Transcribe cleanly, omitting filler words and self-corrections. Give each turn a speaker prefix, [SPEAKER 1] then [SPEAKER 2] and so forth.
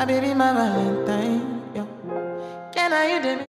[SPEAKER 1] baby, my Valentine. Yo. Can I you them?